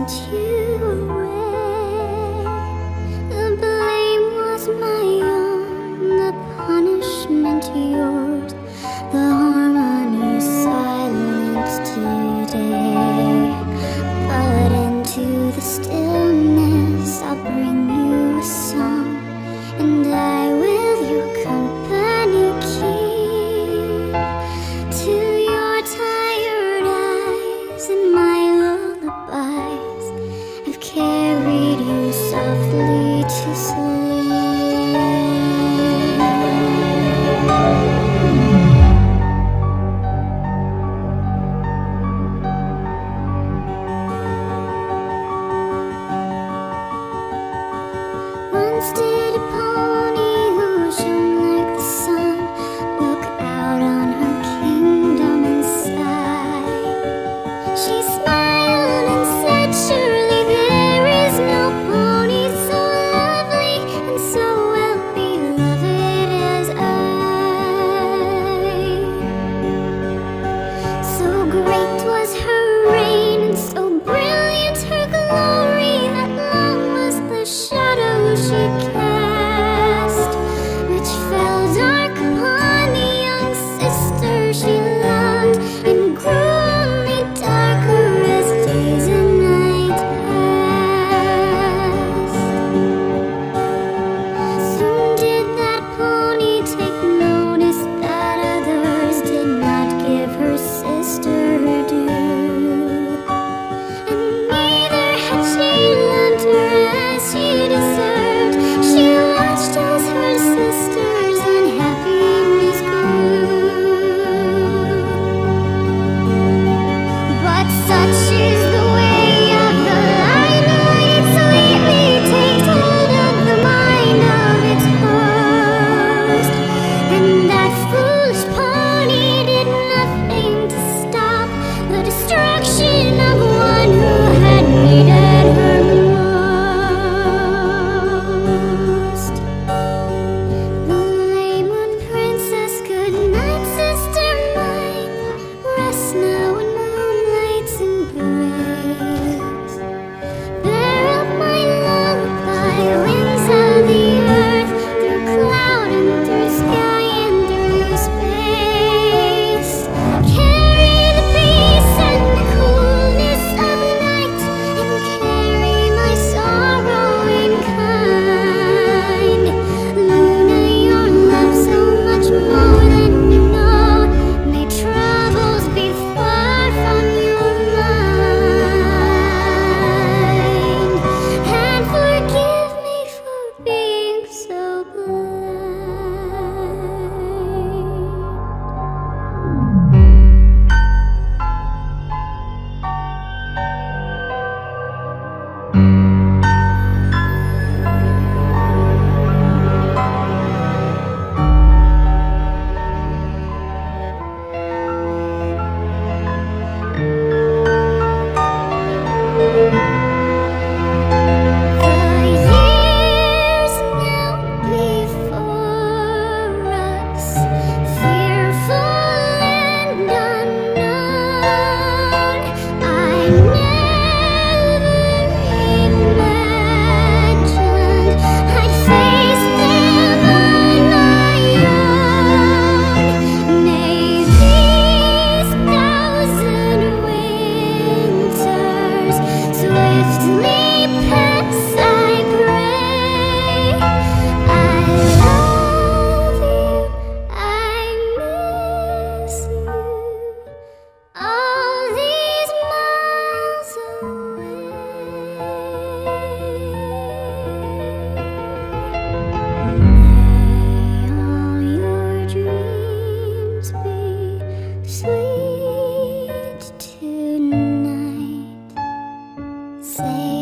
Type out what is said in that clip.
sent you away. The blame was my own, the punishment yours, the harmony silent today. But into the stillness I'll bring you a song, and I will your company keep. To your tired eyes and my lullabies, I've carried you softly to sleep. Once did a pony who shone like the sun look out on her kingdom and sigh. She smiled and said, surely there is no pony so lovely and so well beloved as I. So great was her reign and so brilliant her glory that long was the shadow she cast, which fell dark upon the young sister she loved, and grew only darker as days and nights passed. Soon did that pony take notice that others did not give her sister her due, and neither had she loved her as she deserved. She watched as her sister's unhappiness grew. But such is the way of the life that it sweetly takes hold of the mind of its host. And that foolish pony did nothing to stop the destruction of one who had needed her most. The Lemon Princess, good night, sister mine. Rest now in moonlights and grace. Bear up my lullaby, winds of the earth, through cloud and through sky and through space. Carry the peace and the coolness of night, and carry my sorrow in kind. Luna, your love so much more than you know. May troubles be far from your mind, and forgive me for being so blind. The years now before us, fearful and unknown, I never imagined I'd face them on my own. May these thousand winters swiftly pass, I pray. I love you, I miss you, all these miles away. May all your dreams be sweet tonight. Say